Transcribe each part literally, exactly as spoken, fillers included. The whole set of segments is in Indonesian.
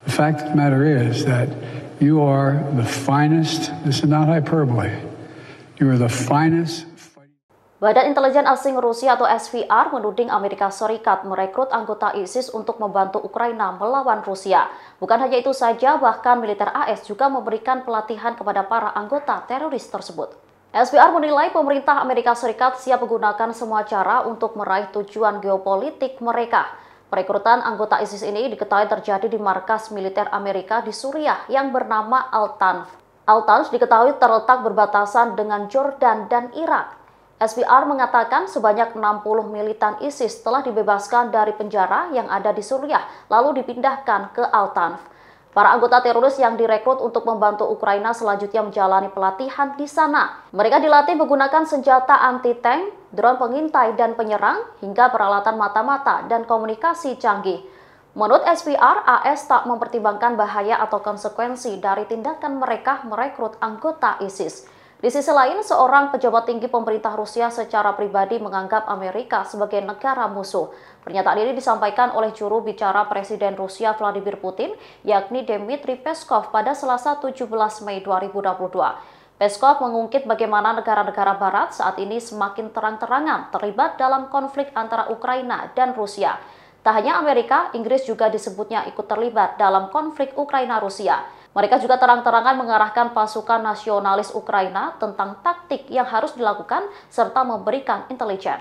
The fact of the matter is that you are the finest, this is not hyperbole, you are the finest. Badan Intelijen Asing Rusia atau S V R menuding Amerika Serikat merekrut anggota ISIS untuk membantu Ukraina melawan Rusia. Bukan hanya itu saja, bahkan militer A S juga memberikan pelatihan kepada para anggota teroris tersebut. S V R menilai pemerintah Amerika Serikat siap menggunakan semua cara untuk meraih tujuan geopolitik mereka. Perekrutan anggota ISIS ini diketahui terjadi di markas militer Amerika di Suriah yang bernama Al-Tanf. Al-Tanf diketahui terletak berbatasan dengan Jordan dan Irak. S V R mengatakan sebanyak enam puluh militan ISIS telah dibebaskan dari penjara yang ada di Suriah, lalu dipindahkan ke Al-Tanf. Para anggota teroris yang direkrut untuk membantu Ukraina selanjutnya menjalani pelatihan di sana. Mereka dilatih menggunakan senjata anti-tank, drone pengintai dan penyerang, hingga peralatan mata-mata dan komunikasi canggih. Menurut S V R, A S tak mempertimbangkan bahaya atau konsekuensi dari tindakan mereka merekrut anggota ISIS. Di sisi lain, seorang pejabat tinggi pemerintah Rusia secara pribadi menganggap Amerika sebagai negara musuh. Pernyataan ini disampaikan oleh juru bicara Presiden Rusia Vladimir Putin, yakni Dmitry Peskov pada Selasa tujuh belas Mei dua ribu dua puluh dua. Peskov mengungkit bagaimana negara-negara Barat saat ini semakin terang-terangan terlibat dalam konflik antara Ukraina dan Rusia. Tak hanya Amerika, Inggris juga disebutnya ikut terlibat dalam konflik Ukraina-Rusia. Mereka juga terang-terangan mengarahkan pasukan nasionalis Ukraina tentang taktik yang harus dilakukan serta memberikan intelijen.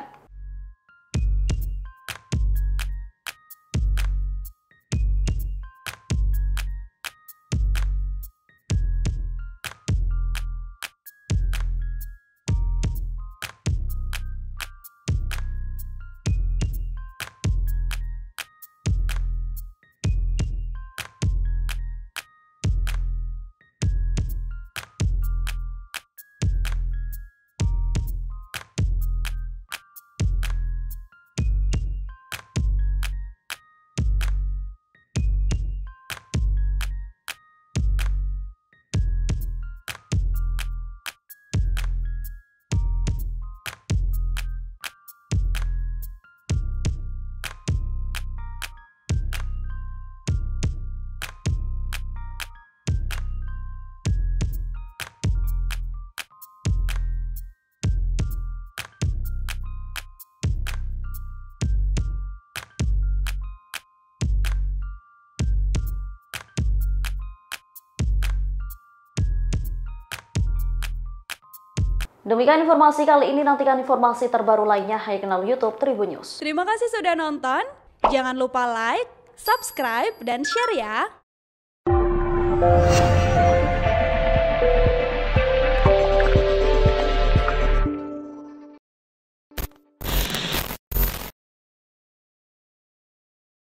Demikian informasi kali ini, nantikan informasi terbaru lainnya hanya channel YouTube Tribun News. Terima kasih sudah nonton, jangan lupa like, subscribe, dan share ya!